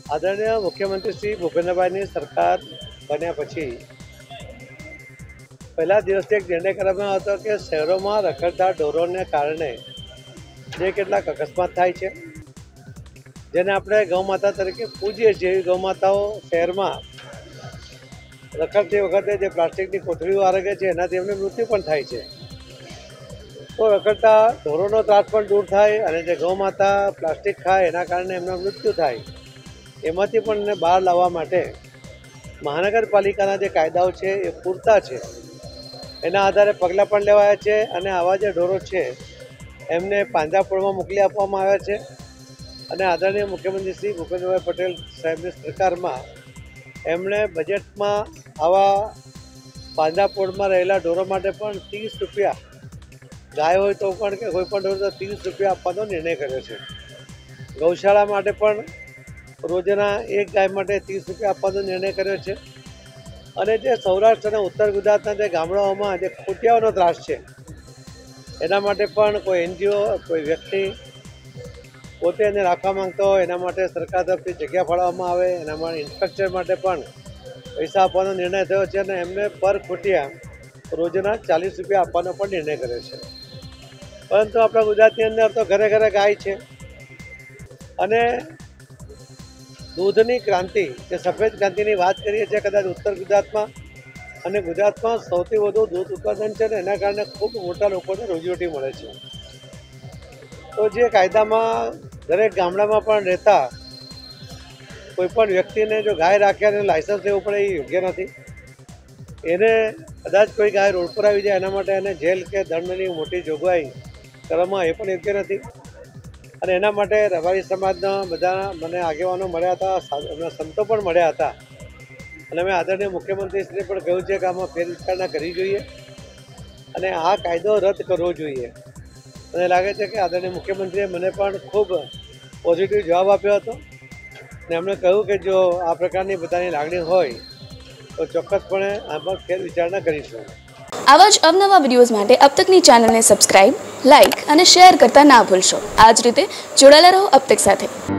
આદરણીય મુખ્યમંત્રી શ્રી ભૂપેન્દ્રભાઈની સરકાર બન્યા પછી પહેલા દિવસથી એક નિર્ણય કરવામાં હતો કે શહેરોમાં રખડતા ઢોરોને કારણે જે કેટલાક અકસ્માત થાય છે, જેને આપણે ગૌમાતા તરીકે પૂજીએ છીએ, એવી ગૌમાતાઓ શહેરમાં રખડતી વખતે જે પ્લાસ્ટિકની કોથળીઓ આરોગે છે એનાથી એમનું મૃત્યુ પણ થાય છે. તો રખડતા ઢોરોનો ત્રાસ પણ દૂર થાય અને જે ગૌમાતા પ્લાસ્ટિક ખાય એના કારણે એમનું મૃત્યુ થાય, એમાંથી પણ એને બહાર લાવવા માટે મહાનગરપાલિકાના જે કાયદાઓ છે એ પૂરતા છે. એના આધારે પગલાં પણ લેવાયા છે અને આવા જે ઢોરો છે એમને પાંજરાપોળમાં મોકલી આપવામાં આવ્યા છે. અને આદરણીય મુખ્યમંત્રી શ્રી ભૂપેન્દ્રભાઈ પટેલ સાહેબની સરકારમાં એમણે બજેટમાં આવા પાંજરાપોળમાં રહેલા ઢોરો માટે પણ 30 રૂપિયા, ગાય હોય તો પણ કે કોઈ પણ ઢોર તો 30 રૂપિયા આપવાનો નિર્ણય કર્યો છે. ગૌશાળા માટે પણ રોજના એક ગાય માટે 30 રૂપિયા આપવાનો નિર્ણય કર્યો છે. અને જે સૌરાષ્ટ્ર અને ઉત્તર ગુજરાતના જે ગામડાઓમાં જે ખૂંટિયાઓનો ત્રાસ છે એના માટે પણ કોઈ એનજીઓ, કોઈ વ્યક્તિ પોતે એને રાખવા માંગતો હોય એના માટે સરકાર તરફથી જગ્યા ફાળવવામાં આવે, એના માટે ઇન્ફ્રાસ્ટ્રક્ચર માટે પણ પૈસા આપવાનો નિર્ણય થયો છે અને એમને પર ખૂંટિયા રોજના 40 રૂપિયા આપવાનો પણ નિર્ણય કર્યો છે. પરંતુ આપણા ગુજરાતની અંદર તો ઘરે ઘરે ગાય છે અને દૂધની ક્રાંતિ, જે સફેદ ક્રાંતિની વાત કરીએ છીએ, કદાચ ઉત્તર ગુજરાતમાં અને ગુજરાતમાં સૌથી વધુ દૂધ ઉત્પાદન છે ને એના કારણે ખૂબ મોટા લોકોને રોજીરોટી મળે છે. તો જે કાયદામાં દરેક ગામડામાં પણ રહેતા કોઈ પણ વ્યક્તિને જો ગાય રાખે અને લાયસન્સ લેવું પડે એ યોગ્ય નથી. એને કદાચ કોઈ ગાય રોડ પર આવી જાય એના માટે એને જેલ કે દંડની મોટી જોગવાઈ કરવામાં એ પણ યોગ્ય નથી. અને એના માટે રબારી સમાજના બધા મને આગેવાનો મળ્યા હતા, એમના સંતો પણ મળ્યા હતા અને અમે આદરણીય મુખ્યમંત્રીશ્રીને પણ કહ્યું છે કે આમાં ફેરવિચારણા કરવી જોઈએ અને આ કાયદો રદ કરવો જોઈએ. મને લાગે છે કે આદરણીય મુખ્યમંત્રીએ મને પણ ખૂબ પોઝિટિવ જવાબ આપ્યો હતો અને એમણે કહ્યું કે જો આ પ્રકારની બધાની લાગણી હોય તો ચોક્કસપણે આમાં ફેરવિચારણા કરીશું. આવા જ અવનવા વિડીયોઝ માટે અબ તકની ચેનલને સબસ્ક્રાઇબ, લાઇક અને શેર કરતા ના ભૂલશો. આ જ રીતે જોડાયેલા રહો અબ તક સાથે.